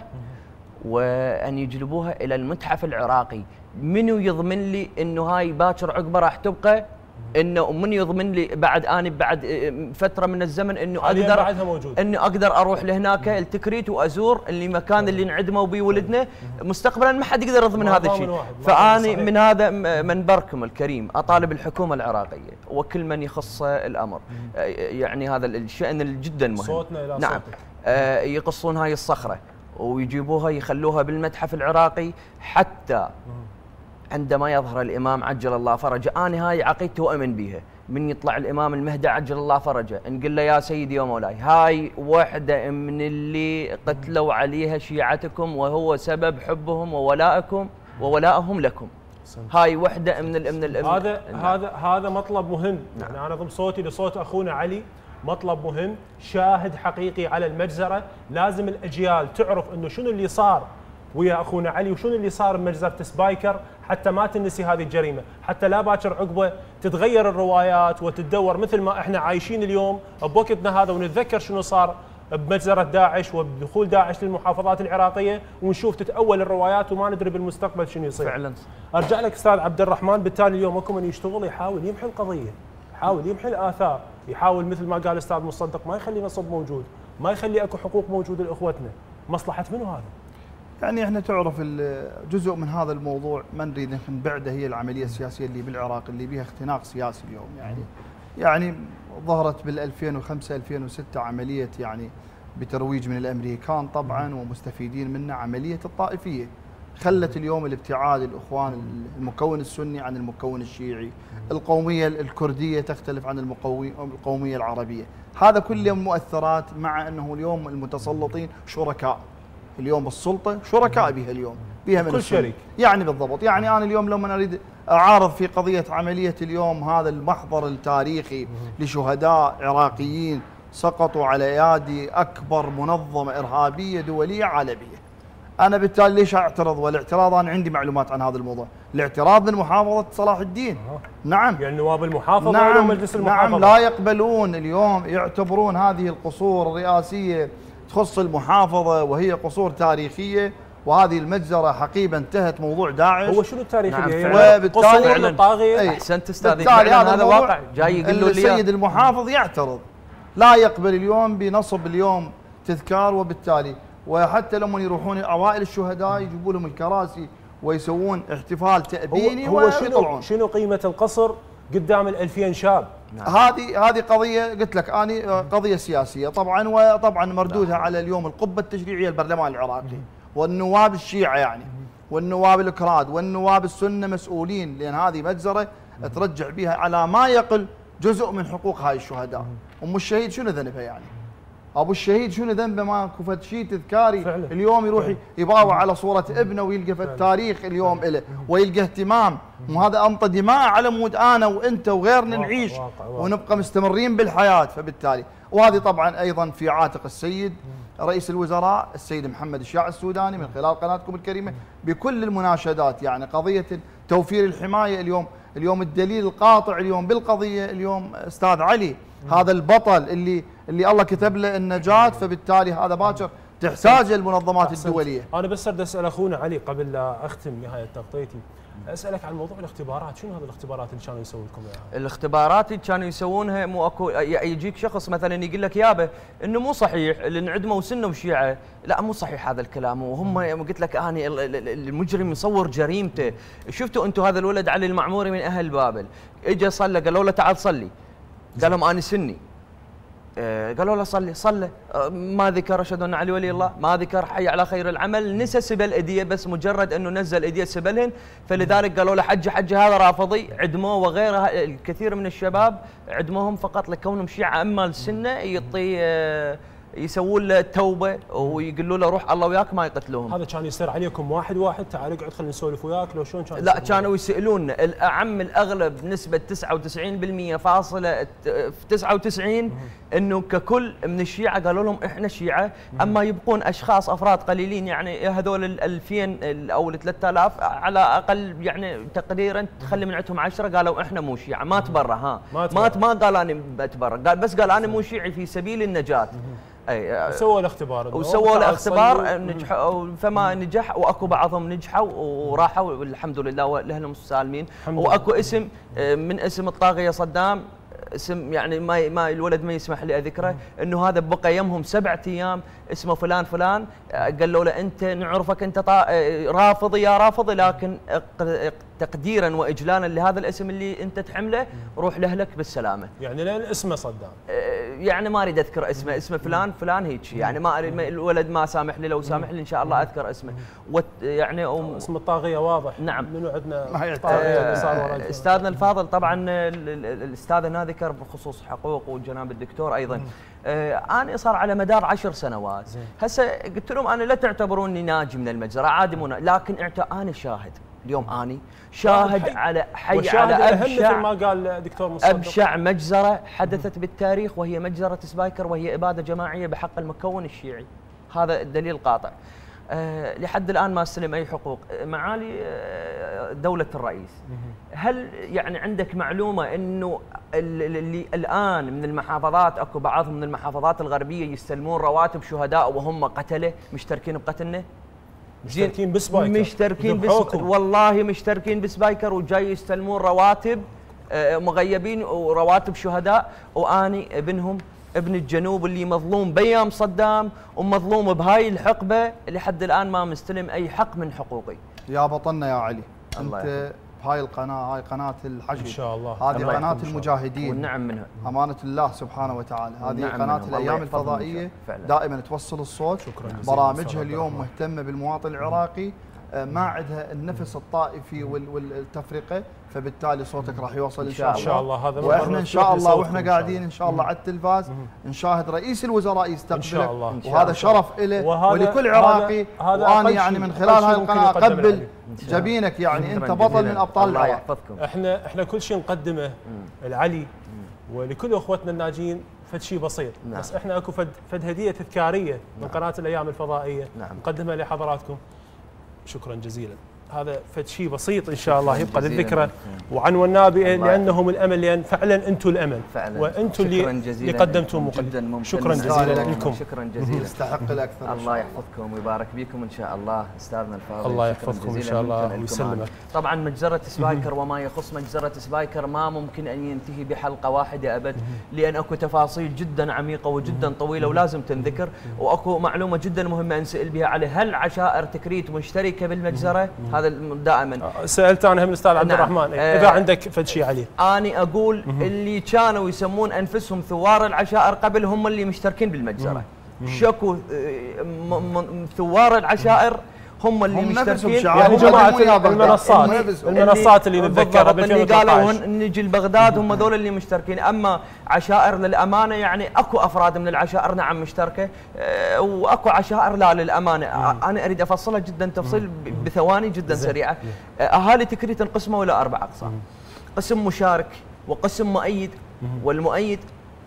وأن يجلبوها إلى المتحف العراقي. منو يضمن لي أنه هاي باكر عقبة راح تبقى؟ انه من يضمن لي بعد فتره من الزمن انه اقدر اروح لهناك التكريت وازور المكان اللي انعدموا به ولدنا مستقبلا. ما حد يقدر يضمن هذا الشيء. فاني من هذا منبركم الكريم اطالب الحكومه العراقيه وكل من يخص الامر، يعني هذا الشان جدا مهم، صوتنا الى نعم، يقصون هاي الصخره ويجيبوها يخلوها بالمتحف العراقي حتى عندما يظهر الإمام عجل الله فرجه. أنا هاي عقيدتي وأمن بيها. من يطلع الإمام المهدي عجل الله فرجه نقول له يا سيدي ومولاي هاي واحدة من اللي قتلوا عليها شيعتكم وهو سبب حبهم وولائهم لكم. هاي واحدة من هذا مطلب مهم. نعم. يعني أنا ضم صوتي لصوت أخونا علي، مطلب مهم، شاهد حقيقي على المجزرة. لازم الأجيال تعرف أنه شنو اللي صار ويا اخونا علي وشنو اللي صار بمجزرة سبايكر حتى ما تنسي هذه الجريمه، حتى لا باكر عقبه تتغير الروايات وتتدور مثل ما احنا عايشين اليوم بوقتنا هذا ونتذكر شنو صار بمجزرة داعش وبدخول داعش للمحافظات العراقيه ونشوف تتأول الروايات وما ندري بالمستقبل شنو يصير. فعلا. ارجع لك استاذ عبد الرحمن، بالتالي اليوم اكو من يشتغل يحاول يمحي القضيه، يحاول يمحي الاثار، يحاول مثل ما قال استاذ مصدق ما يخلي نصب موجود، ما يخلي اكو حقوق موجوده لاخوتنا. مصلحه منو هذا؟ يعني احنا تعرف جزء من هذا الموضوع ما نريد نبعده هي العمليه السياسيه اللي بالعراق اللي بها اختناق سياسي اليوم. يعني ظهرت بال 2005 2006 عمليه يعني بترويج من الامريكان طبعا ومستفيدين منها عمليه الطائفيه خلت اليوم الابتعاد الإخوان المكون السني عن المكون الشيعي، القومية الكردية تختلف عن القومية العربية. هذا كله مؤثرات، مع أنه اليوم المتسلطين شركاء اليوم بالسلطة، شركاء بها اليوم، بها من كل شريك يعني بالضبط. يعني أنا اليوم لما أريد أعارض في قضية عملية اليوم هذا المحضر التاريخي لشهداء عراقيين سقطوا على أيادي أكبر منظمة إرهابية دولية عالمية، أنا بالتالي ليش أعترض؟ والاعتراض أنا عندي معلومات عن هذا الموضوع، الاعتراض من محافظة صلاح الدين. نعم، يعني نواب المحافظة نعم ومجلس المحافظة. نعم، لا يقبلون اليوم، يعتبرون هذه القصور الرئاسية تخص المحافظة وهي قصور تاريخية، وهذه المجزرة حقيبة انتهت موضوع داعش. هو شنو التاريخ نعم اللي وبالتالي الطاغية؟ احسنت استاذي، بالتالي هذا واقع جاي يقول السيد المحافظ يعترض، لا يقبل اليوم بنصب اليوم تذكار، وبالتالي وحتى لما يروحون اوائل الشهداء يجيبوا لهم الكراسي ويسوون احتفال تأبيني هو شنو قيمة القصر قدام ال2000 شاب؟ هذه قضية قلت لك أنا قضية سياسية طبعا، وطبعا مردودها على اليوم القبة التشريعية البرلمان العراقي والنواب الشيعة يعني والنواب الكراد والنواب السنة مسؤولين، لأن هذه مجزرة ترجع بها على ما يقل جزء من حقوق هاي الشهداء. أم الشهيد شنو ذنبها يعني؟ ابو الشهيد شنو ذنبه؟ ما كفت شيء تذكاري فعلا. اليوم يروح يباوع على صوره ابنه ويلقى في التاريخ اليوم له ويلقى اهتمام، وهذا انطى دماء على مود انا وانت وغيرنا نعيش ونبقى مستمرين بالحياه. فبالتالي وهذه طبعا ايضا في عاتق السيد رئيس الوزراء السيد محمد الشاع السوداني من خلال قناتكم الكريمه بكل المناشدات، يعني قضيه توفير الحمايه اليوم الدليل القاطع اليوم بالقضيه اليوم استاذ علي، هذا البطل اللي الله كتب له النجاة، فبالتالي هذا باكر تحتاجه المنظمات الدولية. أنا بس أريد أسأل أخونا علي قبل لا أختم نهاية تغطيتي، أسألك عن موضوع الاختبارات، شنو هذه الاختبارات اللي كانوا يسوون لكم اياها؟ الاختبارات اللي كانوا يسوونها مو اكو يجيك شخص مثلا يقول لك يابا انه مو صحيح اللي انعدموا سنه وشيعه، لا مو صحيح هذا الكلام، وهم قلت لك انا المجرم يصور جريمته. شفتوا انتم هذا الولد علي المعموري من اهل بابل، اجى صلى قالوا له تعال صلي، قال لهم انا سني، قالوا له صلى ما ذكر اشهد ان علي ولي الله، ما ذكر حي على خير العمل، نسى سبل ايديه، بس مجرد انه نزل ايديه سبلهن، فلذلك قالوا له حج هذا رافضي، عدموه وغيره الكثير من الشباب عدموهم فقط لكونهم شيعه، اما السنه يعطي يسوون له توبه ويقولوا له روح الله وياك ما يقتلوهم. هذا كان يصير عليكم واحد واحد تعال اقعد خلينا نسولف وياك لو شلون كان؟ لا كانوا يسالوننا الاعم الاغلب بنسبه 99% فاصله 99 انه ككل من الشيعه قالوا لهم احنا شيعه، اما يبقون اشخاص افراد قليلين يعني هذول ال 2000 او ال 3000 على اقل يعني تقديرا تخلي من عندهم 10 قالوا احنا مو شيعه، ما تبرى ما قال انا بتبرى، قال بس قال انا مو شيعي في سبيل النجاه. اي سووا الاختبار وسووا الاختبار نجحوا، فما نجح واكو بعضهم نجحوا وراحوا والحمد لله واهلهم سالمين. واكو اسم من اسم الطاغيه صدام، اسم يعني ما الولد ما يسمح لي اذكره، انه هذا بقى يمهم 7 ايام اسمه فلان فلان، قالوا له انت نعرفك انت رافضي يا رافضي، لكن تقديرا واجلالا لهذا الاسم اللي انت تحمله روح لاهلك بالسلامه. يعني لان اسمه صدام، يعني ما اريد اذكر اسمه فلان فلان هيك، يعني ما اريد الولد ما سامح لي، لو سامح لي ان شاء الله اذكر اسمه. يعني اسم الطاغيه واضح. نعم. منو عندنا طاغيه صار ورا استاذنا الفاضل طبعا الاستاذ هنا ذكر بخصوص حقوق وجناب الدكتور ايضا. انا صار على مدار 10 سنوات، هسه قلت لهم انا لا تعتبروني ناجي من المجزره، عادي لكن انا شاهد اليوم، اني شاهد على على ابشع مثل ما قال دكتور مصطفى ابشع مجزره حدثت بالتاريخ، وهي مجزره سبايكر، وهي اباده جماعيه بحق المكون الشيعي. هذا الدليل قاطع. لحد الان ما استلم اي حقوق. معالي دوله الرئيس، هل يعني عندك معلومه انه اللي الان من المحافظات اكو بعض من المحافظات الغربيه يستلمون رواتب شهداء وهم قتله مشتركين بقتلنا؟ مشتركين بسبايكر، مشتركين والله مشتركين بسبايكر، وجاي يستلمون رواتب مغيبين ورواتب شهداء، واني ابنهم ابن الجنوب اللي مظلوم بايام صدام ومظلوم بهاي الحقبه لحد الان ما مستلم اي حق من حقوقي. يا بطلنا يا علي، انت بهاي القناه، هاي قناه الحشد ان شاء الله، هذه قناه المجاهدين والنعم منها امانه الله سبحانه وتعالى، هذه قناه الايام الفضائيه دائما توصل الصوت. برامجها اليوم مهتمه بالمواطن العراقي، ما عندها النفس الطائفي والتفرقه، فبالتالي صوتك راح يوصل ان شاء الله. ان شاء الله هذا واحنا ان شاء الله واحنا قاعدين ان شاء الله على التلفاز نشاهد رئيس الوزراء يستقبلك، وهذا شرف له ولكل عراقي. وانا يعني من خلال هاي القناه اقبل جبينك، يعني انت بطل من ابطال الله العراق. يحفظكم. احنا كل شيء نقدمه لعلي ولكل اخوتنا الناجين فد شيء بسيط. نعم. بس احنا اكو فد هديه تذكاريه من قناه الايام الفضائيه نقدمها لحضراتكم. شكرا جزيلا. هذا فد شيء بسيط ان شاء الله يبقى للذكرى وعنوناه لانهم الامل، لان فعلا انتم الامل فعلا. وانتم اللي قدمتم شكرا جزيلا لكم. شكرا جزيلا. يستحق الاكثر. الله يحفظكم ويبارك بكم ان شاء الله استاذنا الفاضل. الله يحفظكم ان شاء الله ويسلمك. طبعا مجزره سبايكر وما يخص مجزره سبايكر ما ممكن ان ينتهي بحلقه واحده ابد، لان اكو تفاصيل جدا عميقه وجدا طويله ولازم تنذكر، واكو معلومه جدا مهمه نسال بها عليه. هل عشائر تكريت مشتركه بالمجزره؟ هذا دائما سالت انا هم الاستاذ عبد الرحمن اذا عندك فد شيء عليه. اني اقول اللي كانوا يسمون انفسهم ثوار العشائر قبل هم اللي مشتركين بالمجزره. شكو ثوار العشائر هم اللي مشتركين، يعني جماعه المنصات اللي نتذكرها ب 2013 اللي قالوا نجي لبغداد هم ذول اللي مشتركين. اما عشائر للامانه يعني اكو افراد من العشائر نعم مشتركه، واكو عشائر لا للامانه. انا اريد افصلها جدا تفصيل بثواني جدا سريعه. اهالي تكريت انقسموا الى 4 اقسام: قسم مشارك وقسم مؤيد، والمؤيد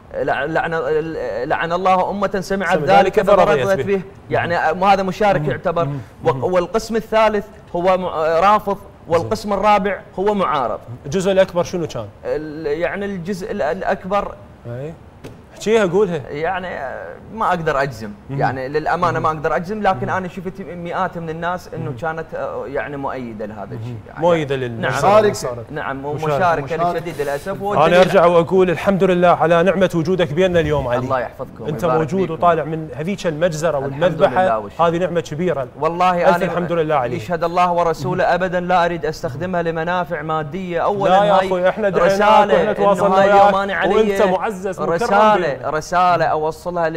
لعن الله أمة سمعت ذلك فرضت به، يعني هذا مشارك يعتبر. والقسم الثالث هو رافض، والقسم الرابع هو معارض. الجزء الأكبر شنو كان؟ يعني الجزء الأكبر احكيها قولها. يعني ما اقدر اجزم، يعني للامانه ما اقدر اجزم، لكن انا شفت مئات من الناس انه كانت يعني مؤيده لهذا الشيء. يعني مؤيده للمشاركه. نعم مشاركه لشديد الاسف. انا ارجع واقول الحمد لله على نعمه وجودك بيننا اليوم علي. الله يحفظكم. انت موجود وطالع من هذيك المجزره والمذبحه، هذه نعمه كبيره والله. انا الحمد لله علي. يشهد الله ورسوله ابدا لا اريد استخدمها لمنافع ماديه. اولا لا يا اخوي احنا رساله احنا تواصلنا وياك وانت معزز رسالة أوصلها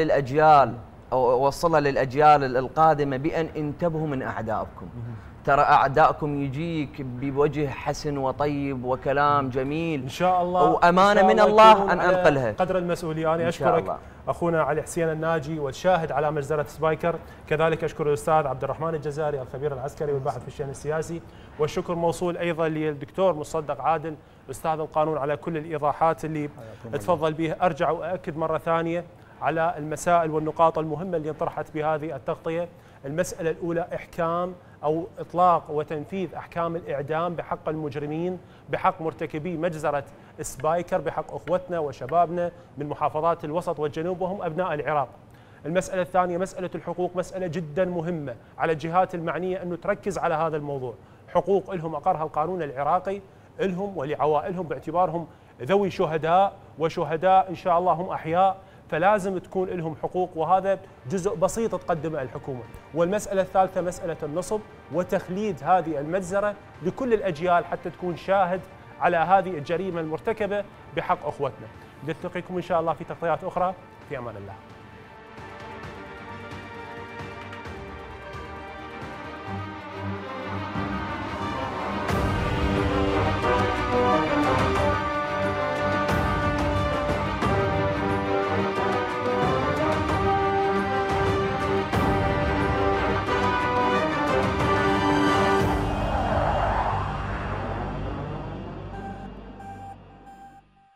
للأجيال القادمة بأن انتبهوا من أعدائكم. ترى أعدائكم يجيك بوجه حسن وطيب وكلام جميل إن شاء الله، وأمانة من الله أن أنقلها قدر المسؤولية. أنا أشكرك أخونا علي حسين الناجي والشاهد على مجزرة سبايكر، كذلك أشكر الأستاذ عبد الرحمن الجزاري الخبير العسكري والباحث في الشأن السياسي، والشكر موصول أيضا للدكتور مصدق عادل أستاذ القانون على كل الإيضاحات اللي تفضل بها. أرجع وأأكد مرة ثانية على المسائل والنقاط المهمة اللي انطرحت بهذه التغطية. المسألة الأولى إحكام أو إطلاق وتنفيذ أحكام الإعدام بحق المجرمين، بحق مرتكبي مجزرة سبايكر، بحق أخوتنا وشبابنا من محافظات الوسط والجنوب وهم أبناء العراق. المسألة الثانية مسألة الحقوق، مسألة جدا مهمة على الجهات المعنية أنه تركز على هذا الموضوع. حقوق لهم أقرها القانون العراقي لهم ولعوائلهم باعتبارهم ذوي شهداء، وشهداء إن شاء الله هم أحياء، فلازم تكون لهم حقوق، وهذا جزء بسيط تقدمه الحكومة. والمسألة الثالثة مسألة النصب وتخليد هذه المجزرة لكل الأجيال حتى تكون شاهد على هذه الجريمة المرتكبة بحق أخوتنا. نلتقيكم إن شاء الله في تغطيات أخرى، في أمان الله.